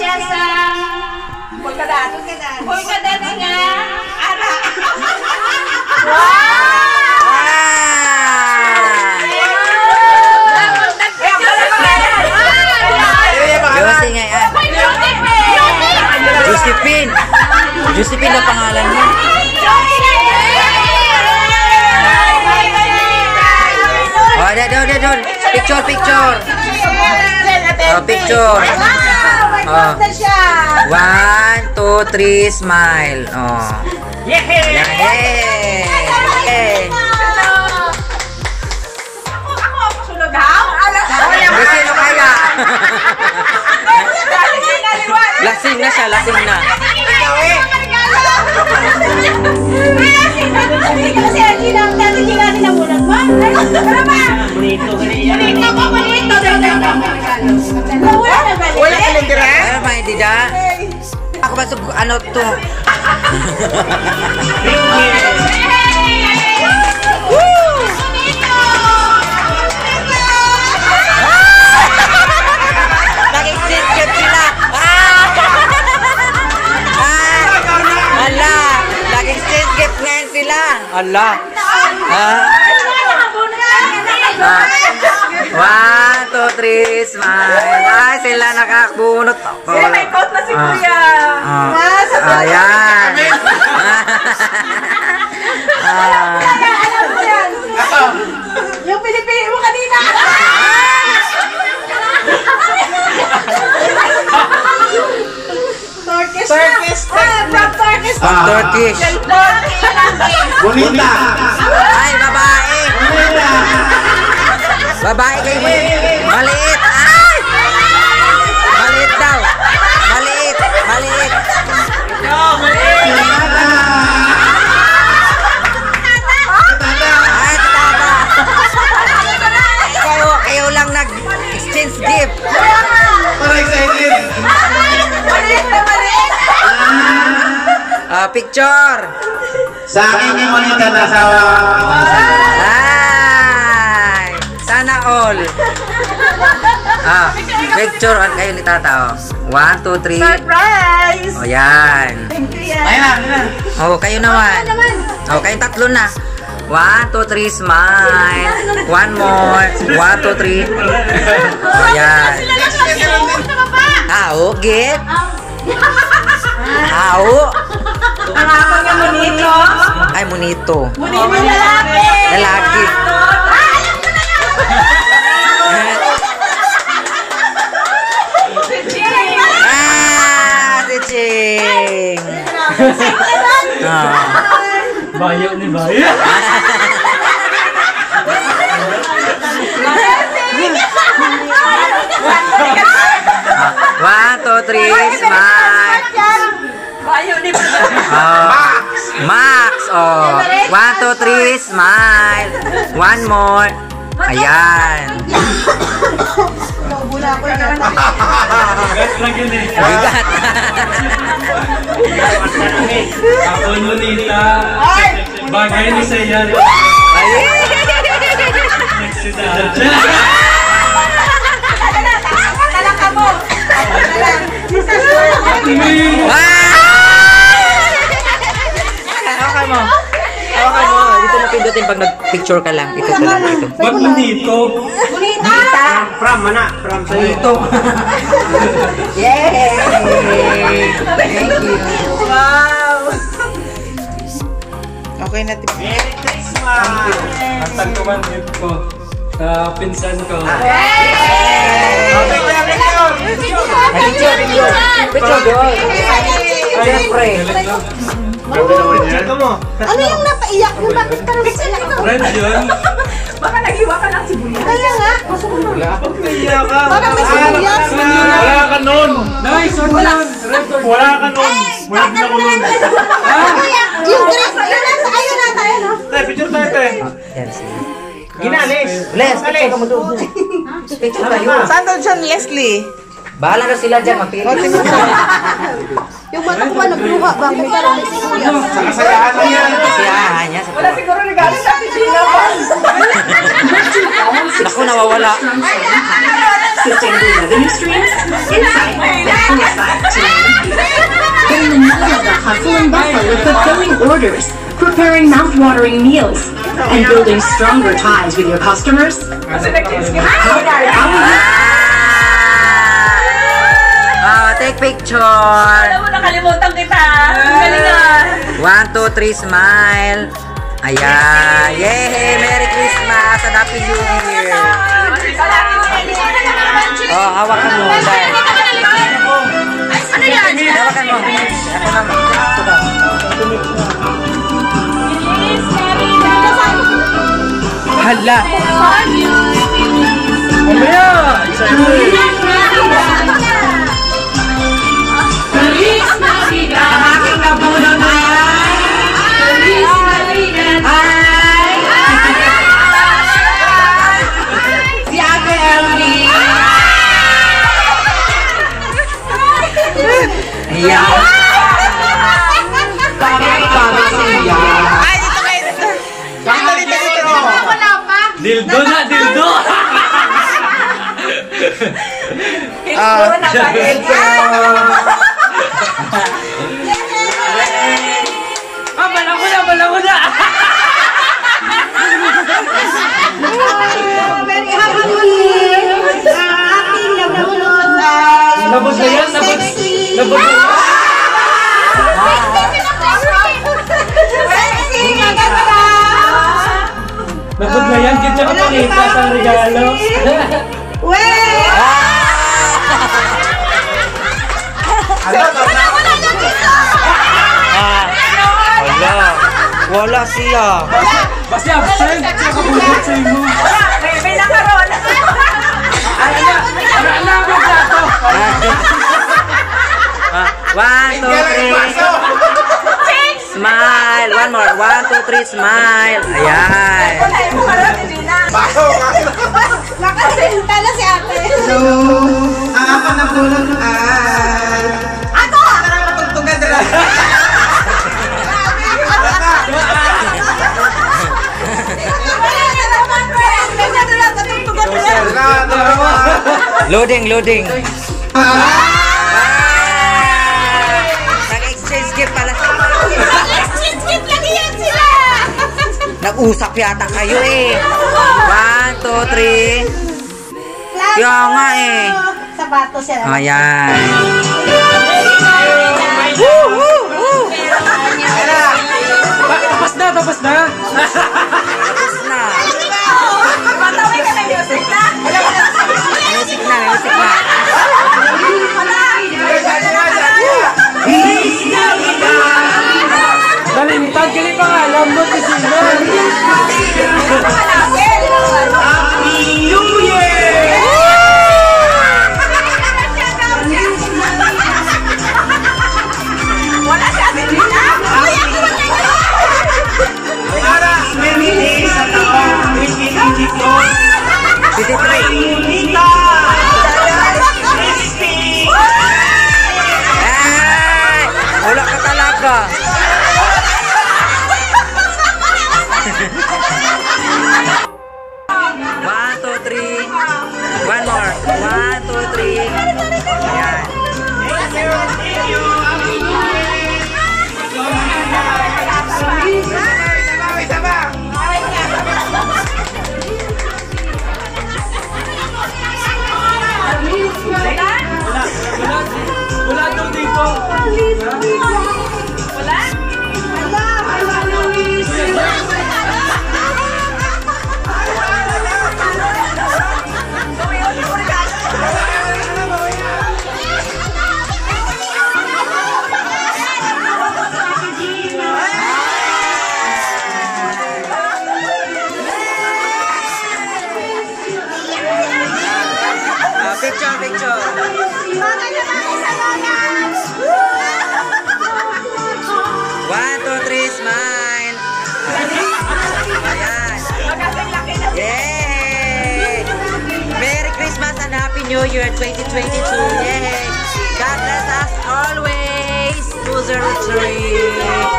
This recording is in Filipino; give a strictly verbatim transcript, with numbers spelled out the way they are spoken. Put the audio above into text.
siya sa Polkadot Polkadot nga ara. Josephine! Josephine na pangalan mo. Oh, ada, ada, ada. Picture, picture. Oh, picture. Oh. One, two, three, smile. Oh. Yay! Yay! Sino kaya? Lasing na siya, lasing na. Wala silang dira? Ano ba, hindi da? Ako ba, ano to? Allah. Ah. Ah. One, two, three, smile. Ay, sila nakakabunot. Sila may coat na si Kuya. Ah. Ayan. Ah. Alam mo yan. Yung pinipili mo kanina. Turkish. Turkish. From Turkish. Turkish. Bonita. Ay, babae. Babae kayo mo. Maliit. Ay! Maliit daw. Maliit. Maliit. Ay, tama. Kayo, kayo lang nag-exchange gift. Para excited. Maliit na maliit. Ah, picture. Sa akin yung bonita na asawa. Ay! Sana all. Ah, picture on kayo ni Tata. Oh. One, two, three. Surprise! O, yan. Thank you yan. Ayan, ayan. O, kayo naman. O, kayong tatlo na. One, two, three, smile. One more. One, two, three. O, yan. Ao, get. Ao. Ako nga monito. Ay, monito. Monito lalaki. Lalaki. Ah, si Ching. Ah. Bayo ni Bayo. One, two, three, smile. Bayo ni Oh. Max. Oh. One, two, three, smile. One more. Ayan. Gas lang yun eh. Bigat. Ako nunita. Bagay ni Sayar. Ay. Talang ka mo. Hawakan mo. Hawakan mo. Dito na pindutin pag nag-picture ka lang. Ito ka lang. Ito. Ba't nunito? Bonita. From mana? From sa'yo. Ito. Yay! Thank you. Wow. Okay na. Merry Christmas! Ang tagkuman ko sa pinsan ko. Okay, picture, picture! Picture, picture. Picture doon. Siyempre. Ito mo. Ano yung napaiyak mo? Bakit ka naman sila ito? Friend yun. Baka naghiwa ka ng sibuyas. Kaya nga. Huwag naiyak ka. Parang may sibuyas. Wala ka nun. Nice one lang. Wala ka nun. Wala ka nun. Kuya, yung dress, yun nasa, ayun na tayo, no? Tay, picture tayo, tay. Yan siya. Ginalis. Les, picture ka mo doon. Picture tayo. Saan daw dyan, Leslie? Bahala na sila dyan. Magpili. Yung mata ko ba nagluha ba? May parang may sibuyas. Sa kasayahan mo yan. Kasiyahan niya. Wala siguro regalo sa pisina pa. Naku, nawawala. Switching to revenue streams inside the full side. hustle and bustle of fulfilling orders, preparing mouth-watering meals, and building stronger ties with your customers? Oh, take picture. Alam mo, nakalimutan kita. Ang galing ah. One, two, three, smile. Ayan. Yay! Merry Christmas and Happy New Year. Oh, hawakan mo. Dahil. Ano yan? Hawakan mo. Ako naman. Ito ba? Hala. Ayan. Ay, dito kayo dito. Dito, dito, dito. Dildo na, dildo! Ah, Ah, bala ko na, bala ko na! Very happy New Year. Ang aking nabunod ay... Nabos na yan, nabos. Nabos na yan. Nabos na yan, kita ka pakita sa regalo. Wait! Wala. Wala siya. Basta absent, siya kabulot sa imo. May nakaroon. Ano na, ano na ako plato. Ah, one, two, three. Smile. One more. One, two, three, smile. Ayan. Nakasinta na si ate. So, ang ako na bulot ay... Ako! Parang matugtugan nila. Loading, loading. Nag-exchange gift pala. Exchange gift lagi yan sila! Nag-usap yata kayo eh. One, two, three. Kaya nga eh. Sapatos yan. Ayan. Tapos na, tapos na. Tapos na. Matawin ka na music na. Music na, music na. Nalintag, kini pa nga, lambot ni Sina. Happy New Year! Wala si ate Gina. Para many days sa taon, twenty twenty-two. fifty-three. Unita! Ay! Wala ka talaga. One, two, three. One more. One, two, three. Ayan. Wala daw dito. Ah, picture, picture. One, two, three, smile. Ayan. Yay! Merry Christmas and Happy New Year twenty twenty-two. Yay! God bless us always. two zero three.